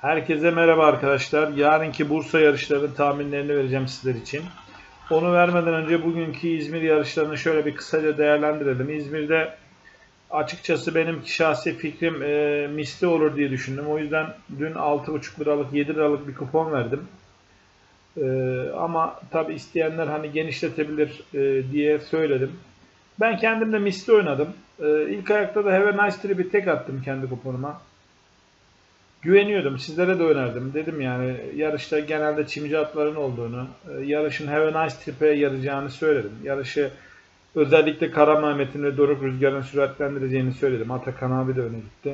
Herkese merhaba arkadaşlar. Yarınki Bursa yarışlarının tahminlerini vereceğim sizler için. Onu vermeden önce bugünkü İzmir yarışlarını şöyle bir kısaca değerlendirelim. İzmir'de açıkçası benim şahsi fikrim misli olur diye düşündüm. O yüzden dün 6,5 liralık 7 liralık bir kupon verdim. Ama tabi isteyenler hani genişletebilir diye söyledim. Ben kendim de misli oynadım. İlk ayakta da Have a Nice Trip'i tek attım kendi kuponuma. Güveniyordum. Sizlere de önerdim. Dedim yani yarışta genelde çimci atların olduğunu, yarışın Have a Nice Trip'e yarayacağını söyledim. Yarışı özellikle Kara Mehmet'in ve Doruk Rüzgar'ın süratlendireceğini söyledim. Atakan abi de öne gitti.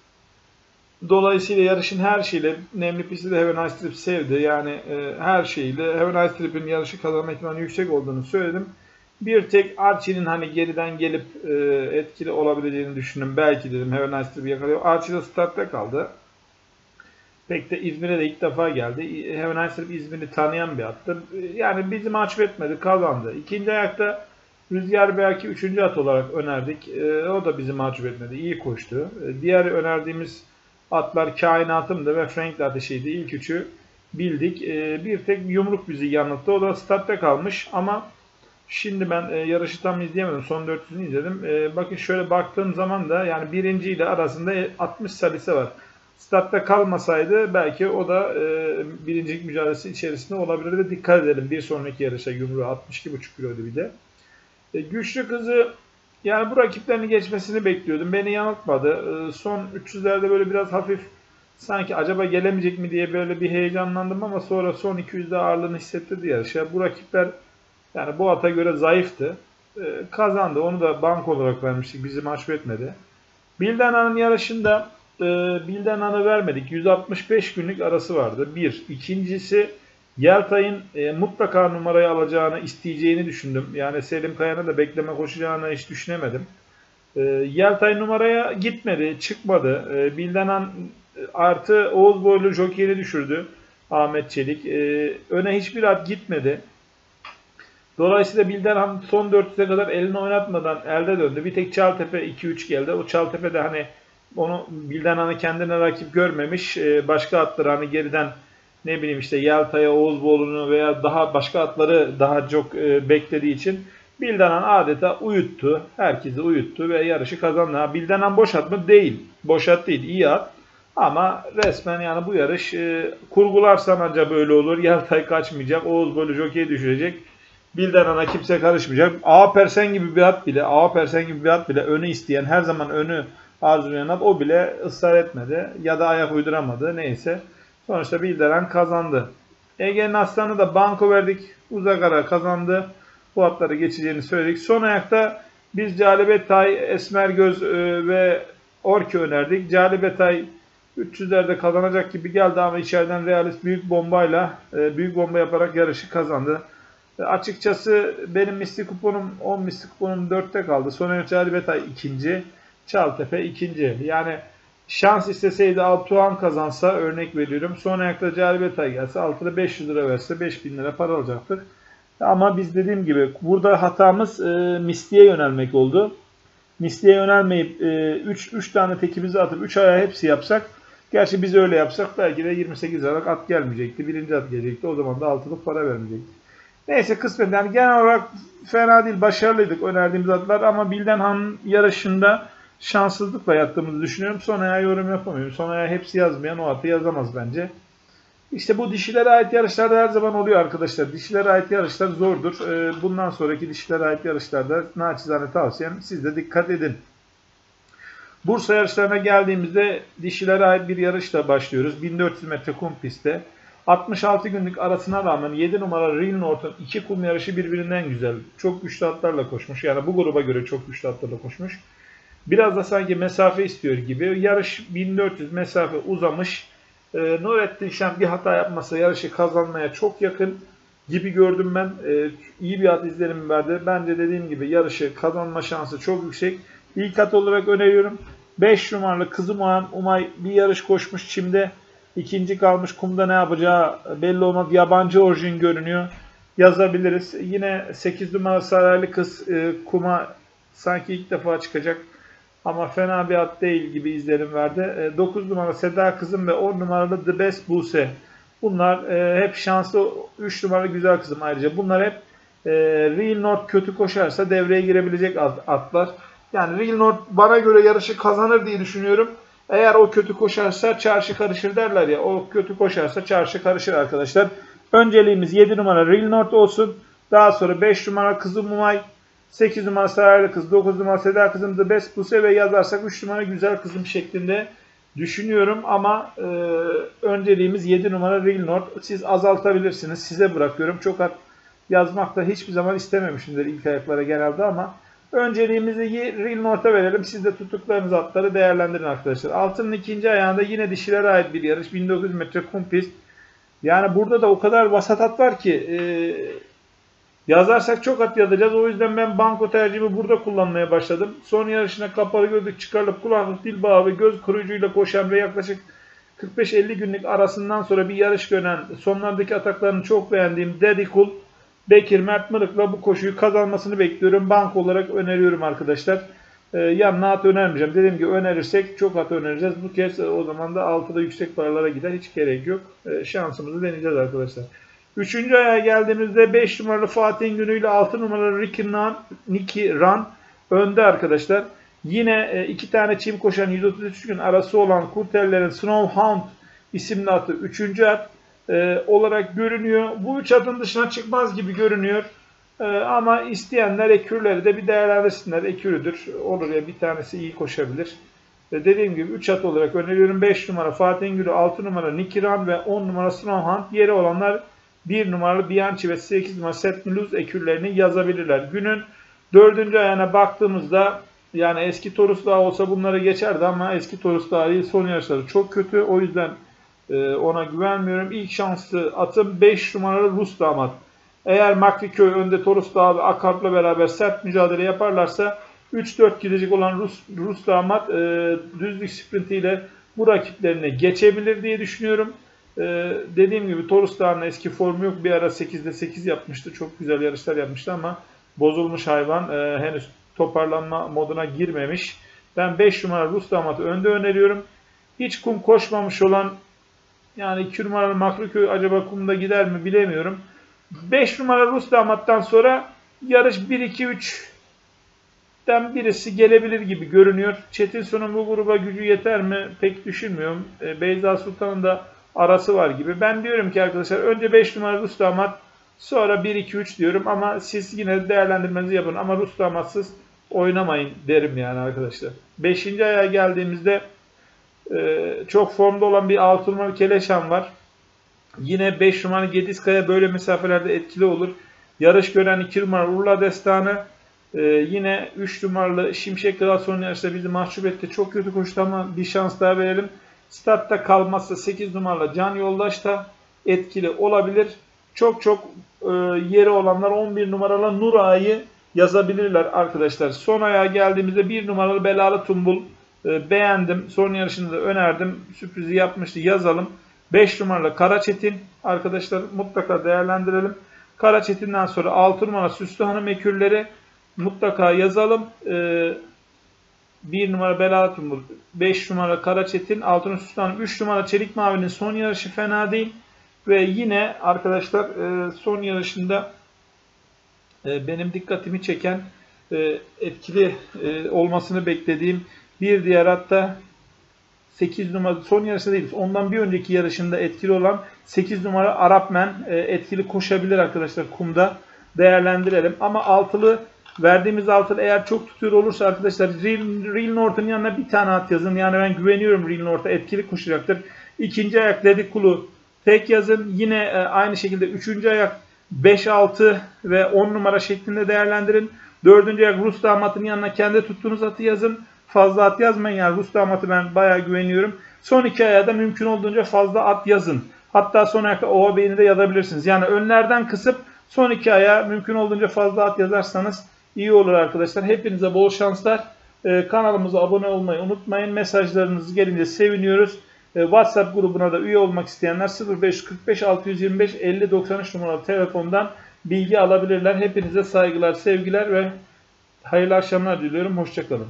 Dolayısıyla yarışın her şeyle Nemli Pis'i de Have a Nice Trip sevdi. Yani her şeyle Have a Nice Trip'in yarışı kazanma ihtimali yüksek olduğunu söyledim. Bir tek Archie'nin hani geriden gelip etkili olabileceğini düşündüm. Belki dedim Have a Nice Trip'i yakalıyor. Archie de startta kaldı. Pek de İzmir'e de ilk defa geldi. Hemen Nice İzmir'i tanıyan bir attı. Yani bizi mahcup etmedi, kazandı. İkinci ayakta Rüzgar belki üçüncü at olarak önerdik. O da bizi mahcup etmedi, iyi koştu. Diğer önerdiğimiz atlar Kainatım'dı ve Frank Ateşi'ydi. İlk üçü bildik. Bir tek Yumruk bizi yanılttı. O da startta kalmış ama şimdi ben yarışı tam izleyemedim. Son 400'ünü izledim. Bakın şöyle baktığım zaman da yani birinci ile arasında 60 salise var. Startta kalmasaydı belki o da birincilik mücadelesi içerisinde olabilirdi. Dikkat edelim bir sonraki yarışa yumruğu 62,5 kiloydu bir de. Güçlü kızı yani bu rakiplerini geçmesini bekliyordum. Beni yanıltmadı. Son 300'lerde böyle biraz hafif sanki acaba gelemeyecek mi diye böyle bir heyecanlandım ama sonra son 200'de ağırlığını hissettirdi yarışa. Bu rakipler yani bu ata göre zayıftı. Kazandı. Onu da bank olarak vermiştik. Bizi mahcup etmedi. Bildana'nın yarışında Bildana'nı vermedik. 165 günlük arası vardı. Bir. İkincisi Yeltay'ın mutlaka numarayı alacağını, isteyeceğini düşündüm. Yani Selim Kaya'nın da bekleme koşacağını hiç düşünemedim. Yeltay numaraya gitmedi, çıkmadı. Bildanan artı Oğuz boylu jokeyini düşürdü Ahmet Çelik. Öne hiçbir at gitmedi. Dolayısıyla Bildanan son 400'e kadar elini oynatmadan elde döndü. Bir tek Çaltepe 2-3 geldi. O Çaltepe de hani onu Bildanan'ı kendine rakip görmemiş. Başka atları hani geriden ne bileyim işte Yelta'ya, Oğuzboğlu'nu veya daha başka atları daha çok beklediği için Bildanan adeta uyuttu. Herkesi uyuttu ve yarışı kazandı. Ha, Bildanan boş at mı? Değil. Boş at değil. İyi at. Ama resmen yani bu yarış kurgularsan ancak böyle olur. Yeltay kaçmayacak. Oğuzboğlu jockey düşürecek. Bildanan'a kimse karışmayacak. Ağa Persen gibi bir at bile, Ağa Persen gibi bir at bile önü isteyen, her zaman önü arzulayan at o bile ısrar etmedi. Ya da ayak uyduramadı. Neyse. Sonuçta Bildanan kazandı. Ege'nin aslanı da banko verdik. Uzak ara kazandı. Bu atları geçeceğini söyledik. Son ayakta biz Calibetay, Esmergöz ve Orki önerdik. Calibetay 300'lerde kazanacak gibi geldi ama içeriden realist büyük bombayla büyük bomba yaparak yarışı kazandı. Açıkçası benim misli kuponum 10 misli kuponum 4'te kaldı. Soner Calibetay ikinci. Çaltepe ikinci. Yani şans isteseydi Altuğan kazansa örnek veriyorum. Son ayakta Calibetay gelse altıda 500 lira verse 5000 lira para alacaktık. Ama biz dediğim gibi burada hatamız misliye yönelmek oldu. Misliye yönelmeyip 3 tane tekimizi atıp 3 ayağı hepsi yapsak. Gerçi biz öyle yapsak belki de 28 liralık at gelmeyecekti. Birinci at gelecekti. O zaman da altılık para vermeyecekti. Neyse kısmet yani genel olarak fena değil, başarılıydık önerdiğimiz atlar ama Bildanhan yarışında şanssızlıkla yattığımızı düşünüyorum. Son ayağa yorum yapamıyorum. Son ayağa hepsi yazmayan o atı yazamaz bence. İşte bu dişilere ait yarışlarda her zaman oluyor arkadaşlar. Dişilere ait yarışlar zordur. Bundan sonraki dişilere ait yarışlarda naçizane tavsiyem siz de dikkat edin. Bursa yarışlarına geldiğimizde dişilere ait bir yarışla başlıyoruz. 1400 metre kum pistte. 66 günlük arasına rağmen 7 numara Real North'un 2 kum yarışı birbirinden güzel. Çok güçlü atlarla koşmuş. Yani bu gruba göre çok güçlü atlarla koşmuş. Biraz da sanki mesafe istiyor gibi. Yarış 1400 mesafe uzamış. Nurettin Şen bir hata yapmasa yarışı kazanmaya çok yakın gibi gördüm ben. İyi bir at izlenimi verdi. Bence dediğim gibi yarışı kazanma şansı çok yüksek. İlk at olarak öneriyorum. 5 numaralı Kızım Umay bir yarış koşmuş çimde. İkinci kalmış, kumda ne yapacağı belli olmaz. Yabancı orijin görünüyor. Yazabiliriz. Yine 8 numaralı Saraylı Kız kuma sanki ilk defa çıkacak. Ama fena bir at değil gibi izlenim verdi. 9 numara Seda Kızım ve 10 numaralı The Best Buse. Bunlar hep şanslı. 3 numaralı Güzel Kızım ayrıca. Bunlar hep Real North kötü koşarsa devreye girebilecek atlar. Yani Real North bana göre yarışı kazanır diye düşünüyorum. Eğer o kötü koşarsa çarşı karışır derler ya. O kötü koşarsa çarşı karışır arkadaşlar. Önceliğimiz 7 numara Real North olsun. Daha sonra 5 numara Kızım Umay, 8 numara Saraylı Kız, 9 numara Seda Kızım The Best Buse ve yazarsak 3 numara Güzel Kızım şeklinde düşünüyorum. Ama önceliğimiz 7 numara Real North. Siz azaltabilirsiniz. Size bırakıyorum. Çok at yazmakta hiçbir zaman istememişimdir ilk ayaklara genelde ama önceliğimizi Real North'a verelim. Siz de tuttuklarınız atları değerlendirin arkadaşlar. Altının ikinci ayağında yine dişilere ait bir yarış. 1900 metre kum pist. Yani burada da o kadar vasat at var ki yazarsak çok at yazacağız. O yüzden ben banko tercihimi burada kullanmaya başladım. Son yarışına kapalı gözlük çıkarılıp kulaklık, dil bağı ve göz koruyucuyla koşan ve yaklaşık 45-50 günlük arasından sonra bir yarış gören, sonlardaki ataklarını çok beğendiğim Daddy Cool Bekir Mert Mırık'la bu koşuyu kazanmasını bekliyorum. Banko olarak öneriyorum arkadaşlar. Yanına at önermeyeceğim. Dediğim gibi önerirsek çok at önereceğiz. Bu kez o zaman da 6'da yüksek paralara gider. Hiç gerek yok. Şansımızı deneyeceğiz arkadaşlar. Üçüncü ayağa geldiğimizde 5 numaralı Fatih'in günü ile 6 numaralı Nicky Run önde arkadaşlar. Yine iki tane çim koşan 133 gün arası olan Kurteller'in Snowhound isimli atı 3. at olarak görünüyor. Bu 3 atın dışına çıkmaz gibi görünüyor. Ama isteyenler ekürleri de bir değerlendirsinler. Ekürüdür. Olur ya bir tanesi iyi koşabilir. Dediğim gibi 3 at olarak öneriyorum. 5 numara Fatih'in Gülü, 6 numara Nicky Run ve 10 numara Snowhound. Yeri olanlar 1 numaralı Bianchi ve 8 numara Set Mulhouse ekürlerini yazabilirler. Günün 4. ayağına baktığımızda yani eski Torus Dağı olsa bunları geçerdi ama eski Torus Dağı değil, son yarışları çok kötü. O yüzden ona güvenmiyorum. İlk şanslı atım 5 numaralı Rus Damat. Eğer Makriköy önde Torus Dağı ve Akarp'la beraber sert mücadele yaparlarsa 3-4 gidecek olan Rus Damat düzlük sprintiyle bu rakiplerini geçebilir diye düşünüyorum. Dediğim gibi Torus Dağı'nın eski formu yok. Bir ara 8'de 8 yapmıştı. Çok güzel yarışlar yapmıştı ama bozulmuş hayvan. Henüz toparlanma moduna girmemiş. Ben 5 numara Rus Damat'ı önde öneriyorum. Hiç kum koşmamış olan yani 2 numaralı Makriköy acaba kumda gider mi bilemiyorum. 5 numara Rus Damat'tan sonra yarış 1-2-3'ten birisi gelebilir gibi görünüyor. Çetin Son'un bu gruba gücü yeter mi pek düşünmüyorum. Beyza Sultan'ın da arası var gibi. Ben diyorum ki arkadaşlar önce 5 numara Rus Damat sonra 1-2-3 diyorum ama siz yine değerlendirmenizi yapın ama Rus Damatsız oynamayın derim yani arkadaşlar. 5. ayağa geldiğimizde çok formda olan bir 6 numaralı Keleşan var. Yine 5 numaralı Gediskaya böyle mesafelerde etkili olur. Yarış gören 2 numaralı Urla Destanı. Yine 3 numaralı Şimşek Kral son yarışta bizi mahcup etti. Çok kötü koştu ama bir şans daha verelim. Startta kalmazsa 8 numaralı Can Yoldaş da etkili olabilir. Çok yeri olanlar 11 numaralı Nur Ağa'yı yazabilirler arkadaşlar. Son ayağa geldiğimizde 1 numaralı Belalı Tumbul beğendim. Son yarışını da önerdim. Sürprizi yapmıştı. Yazalım. 5 numaralı Karaçetin arkadaşlar mutlaka değerlendirelim. Karaçetin'den sonra 6 numara Süslü Hanım ekürleri mutlaka yazalım. 1 numara Belalı Tumbul, 5 numara Karaçetin, 6 numara Süslü Hanım, 3 numara Çelik Mavi'nin son yarışı fena değil. Ve yine arkadaşlar son yarışında benim dikkatimi çeken etkili olmasını beklediğim bir diğer hatta 8 numara son yarışta değil. Ondan bir önceki yarışında etkili olan 8 numara Arapmen etkili koşabilir arkadaşlar kumda. Değerlendirelim. Ama altılı verdiğimiz altılı eğer çok tutuyor olursa arkadaşlar Real North'un yanına bir tane at yazın. Yani ben güveniyorum Real North'a etkili koşacaktır. İkinci ayak Dedikulu tek yazın. Yine aynı şekilde üçüncü ayak 5, 6 ve 10 numara şeklinde değerlendirin. Dördüncü ayak Rus Damat'ın yanına kendi tuttuğunuz atı yazın. Fazla at yazmayın yani Rus Damat'ı ben bayağı güveniyorum. Son iki ayağa da mümkün olduğunca fazla at yazın. Hatta son ayakta Ova Bey'ini de yazabilirsiniz. Yani önlerden kısıp son iki ayağa mümkün olduğunca fazla at yazarsanız iyi olur arkadaşlar. Hepinize bol şanslar. Kanalımıza abone olmayı unutmayın. Mesajlarınız gelince seviniyoruz. WhatsApp grubuna da üye olmak isteyenler 0545 625 50 93 numaralı telefondan bilgi alabilirler. Hepinize saygılar, sevgiler ve hayırlı akşamlar diliyorum. Hoşça kalın.